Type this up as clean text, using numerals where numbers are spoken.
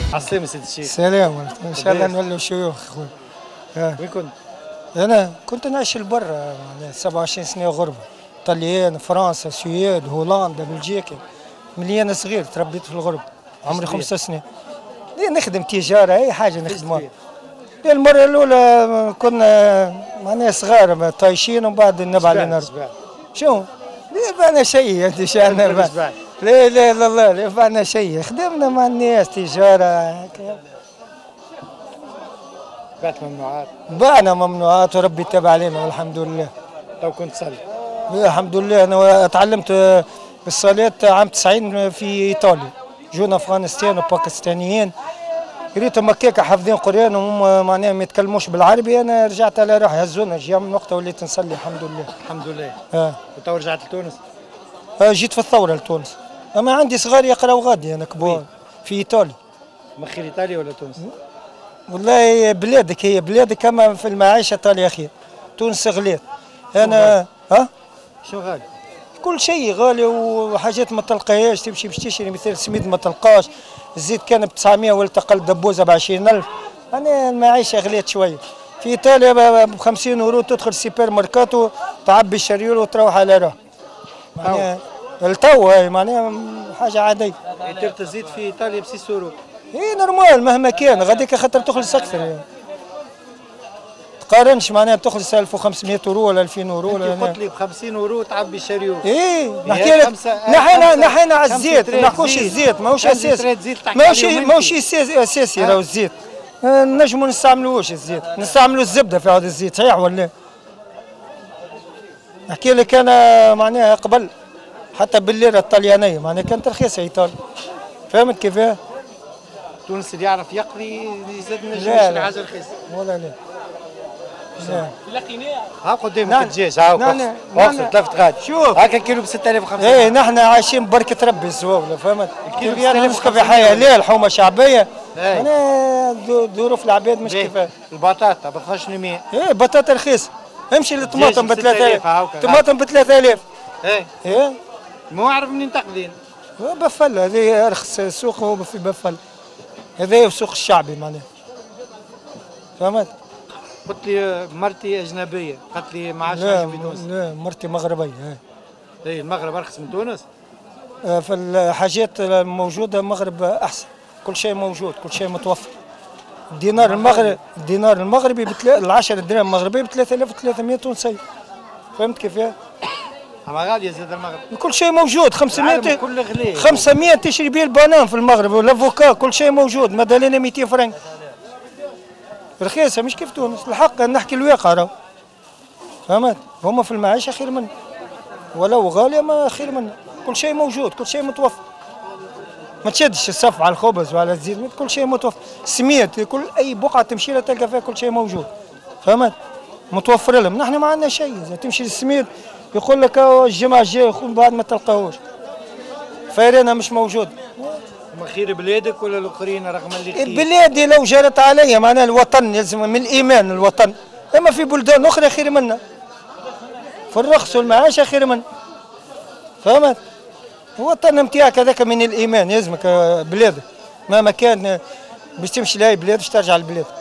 عالسلامة سيدي الشيخ. سلام، ان شاء الله نولوا شيوخ خويا. وين كنت؟ انا كنت نعيش لبرا 27 سنه غربه، طليان، فرنسا، سويد، هولندا، بلجيكا. ملي انا صغير تربيت في الغرب، عمري 5 سنين. نخدم تجاره، اي حاجه نخدمها. المره الاولى كنا معناها صغار طايشين ومن بعد نبع علينا. شو؟ لا فانا شيء انت شانا لا لا لا لا فانا شيء، خدمنا مع الناس تجاره. بعت ممنوعات؟ بعنا ممنوعات وربي تابع علينا والحمد لله. تو كنت تصلي؟ الحمد لله. انا تعلمت الصلاة عام 90 في ايطاليا، جونا افغانستان وباكستانيين، ريتهم هكاك حافظين قران وهم معناها ما يتكلموش بالعربي. انا رجعت على روحي، هزونا جا من وقتها وليت نصلي الحمد لله. الحمد لله. وتو رجعت لتونس؟ جيت في الثوره لتونس، اما عندي صغار يقراوا غادي انا كبار في ايطاليا. مخير ايطاليا ولا تونس؟ والله بلادك هي بلادك، اما في المعيشه ايطاليا خير. تونس غليت. انا شو غالي؟ كل شيء غالي وحاجات ما تلقاهاش، تمشي باش تشري مثل السميد ما تلقاش، الزيت كان ب 900 والتقل دبوزه ب 20,000. انا المعيشه غليت شويه. في ايطاليا ب 50 يورو تدخل سوبر ماركاتو تعبي الشريول وتروح على روح. معناها التو هاي معناها حاجه عاديه. لتر الزيت في ايطاليا ب 6 يورو. اي نورمال مهما كان، غاديك خاطر تخلص اكثر يعني. تقارنش معناها بتخلص 1500 يورو ولا 2000 يورو ولا. انت قلت لي ب 50 يورو تعبي شريو. ايه نحكي لك، نحينا على الزيت، ما نحكوش الزيت ماهوش اساسي، ماهوش اساسي راهو الزيت. نجموا نستعملوش الزيت، نستعملوا الزبده في هذا الزيت، صحيح ولا؟ نحكي لك انا معناها قبل حتى بالليره الطليانيه معناها كانت رخيصه ايطاليا. فهمت كيفاه؟ تونس اللي يعرف يقضي يزيد نجم يشري حاجه رخيصه. ولا لا. ها قدامك الدجاج، ها وقت تلفت غادي. شوف هكا كيلو ب 6500. ايه نحن عايشين بركه ربي الزواوله، فهمت؟ كيف نسكن في حياه ليل حومه شعبيه. انا ظروف العباد مش كيفاه. البطاطا ب 1200. ايه بطاطا رخيصه. امشي للطماطم ب 3000. طماطم ب 3000. ايه مو عارف منين تاخذين. بفل هذه ارخص سوق، هو في بفل هذا السوق الشعبي معناها. فهمت؟ قلت لي مرتي اجنبيه، قالت لي ما عادش في تونس. لا مرتي مغربيه. اي المغرب ارخص من تونس؟ في الحاجات الموجوده المغرب احسن، كل شيء موجود، كل شيء متوفر. الدينار المغربي ال 10 دراهم المغربيه ب 3300 تونسيه. فهمت كيفاه؟ اما غاليه زاد المغرب. كل شيء موجود. 500 كل غلي. 500 تشري به البنان في المغرب والافوكا، كل شيء موجود. ماذا لنا 200 فرنك رخيصه مش كيف تونس. الحق نحكي الواقع راهو. فهمت؟ هما في المعيشه خير منا، ولو غاليه ما خير منا. كل شيء موجود، كل شيء متوفر. ما تشدش الصف على الخبز وعلى الزيت، كل شيء متوفر. سميت كل اي بقعه تمشي لها تلقى فيها كل شيء موجود. فهمت؟ متوفر لهم. نحن ما عندنا شيء. اذا تمشي للسميد يقول لك الجمعه الجايه بعد ما تلقاهوش. فيرنا مش موجود. ما خير بلادك ولا الاخرين رغم اللي خير؟ بلادي لو جرت علي معناها الوطن يلزم من الايمان الوطن، اما في بلدان اخرى خير منا. في الرخص والمعاشه خير منا. فهمت؟ الوطن نتاعك هذاك من الايمان، يلزمك بلادك مهما كان باش تمشي لاي بلاد باش ترجع لبلادك.